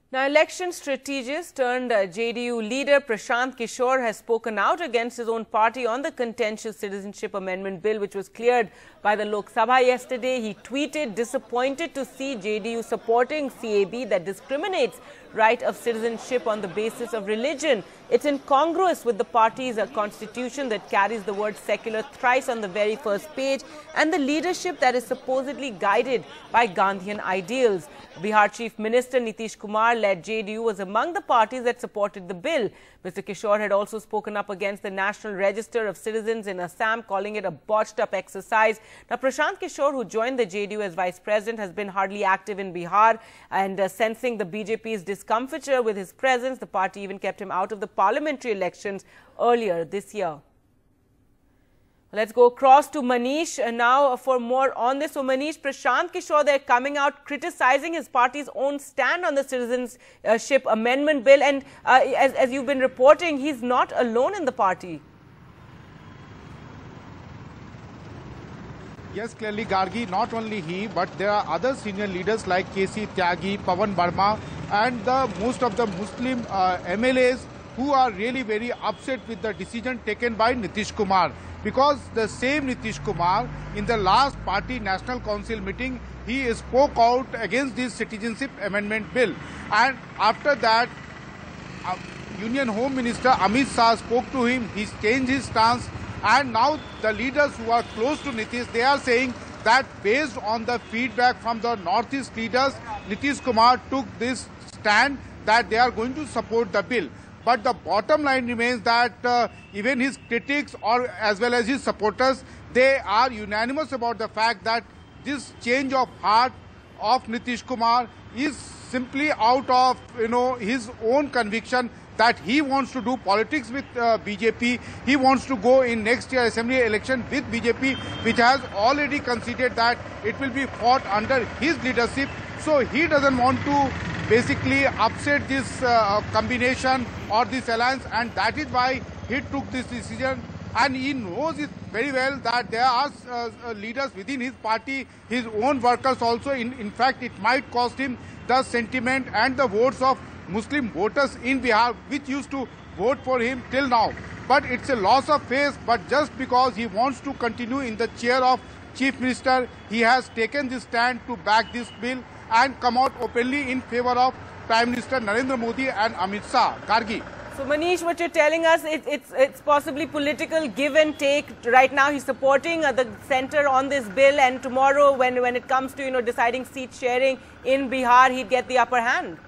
Now, election strategist turned JDU leader Prashant Kishor has spoken out against his own party on the contentious Citizenship Amendment Bill, which was cleared by the Lok Sabha yesterday. He tweeted, disappointed to see JDU supporting CAB that discriminates right of citizenship on the basis of religion. It's incongruous with the party's constitution that carries the word secular thrice on the very first page and the leadership that is supposedly guided by Gandhian ideals. Bihar Chief Minister Nitish Kumar-led JDU was among the parties that supported the bill. Mr. Kishor had also spoken up against the National Register of Citizens in Assam, calling it a botched-up exercise. Now, Prashant Kishor, who joined the JDU as Vice President, has been hardly active in Bihar, and sensing the BJP's discomfiture with his presence, the party even kept him out of the parliamentary elections earlier this year. Let's go across to Manish now for more on this. So, Manish, Prashant Kishor, they're coming out criticizing his party's own stand on the Citizenship Amendment Bill. And as you've been reporting, he's not alone in the party. Yes, clearly, Gargi, not only he, but there are other senior leaders like KC Tyagi, Pawan Verma, and most of the Muslim MLAs who are really very upset with the decision taken by Nitish Kumar. Because the same Nitish Kumar, in the last party National Council meeting, he spoke out against this Citizenship Amendment Bill. And after that, Union Home Minister Amit Shah spoke to him, he changed his stance. And now the leaders who are close to Nitish, they are saying that based on the feedback from the Northeast leaders, Nitish Kumar took this stand that they are going to support the bill. But the bottom line remains that even his critics or as well as his supporters, they are unanimous about the fact that this change of heart of Nitish Kumar is simply out of his own conviction that he wants to do politics with BJP. He wants to go in next year assembly election with BJP, which has already conceded that it will be fought under his leadership. So he doesn't want to basically upset this combination or this alliance, and that is why he took this decision. And he knows it very well that there are leaders within his party, his own workers also. In fact, it might cost him the sentiment and the votes of Muslim voters in Bihar, which used to vote for him till now. But it's a loss of face. But just because he wants to continue in the chair of Chief Minister, he has taken this stand to back this bill and come out openly in favor of Prime Minister Narendra Modi and Amit Shah. Gargi. So, Manish, what you're telling us, it's possibly political give and take. Right now, he's supporting the centre on this bill, and tomorrow, when it comes to deciding seat sharing in Bihar, he'd get the upper hand.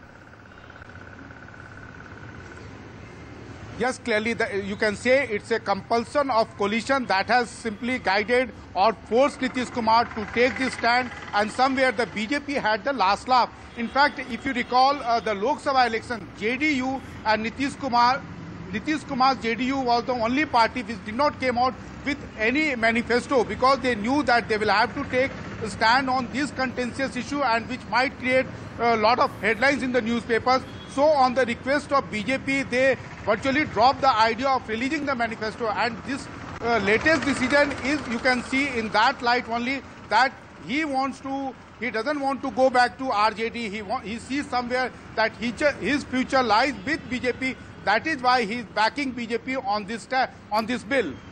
Yes, clearly you can say it's a compulsion of coalition that has simply guided or forced Nitish Kumar to take this stand, and somewhere the BJP had the last laugh. In fact, if you recall the Lok Sabha election, JDU and Nitish Kumar's JDU was the only party which did not come out with any manifesto, because they knew that they will have to take a stand on this contentious issue and which might create a lot of headlines in the newspapers. So on the request of BJP, they virtually dropped the idea of releasing the manifesto, and this latest decision is, you can see in that light only, that he doesn't want to go back to RJD. He sees somewhere that his future lies with BJP. That is why he is backing BJP on this bill.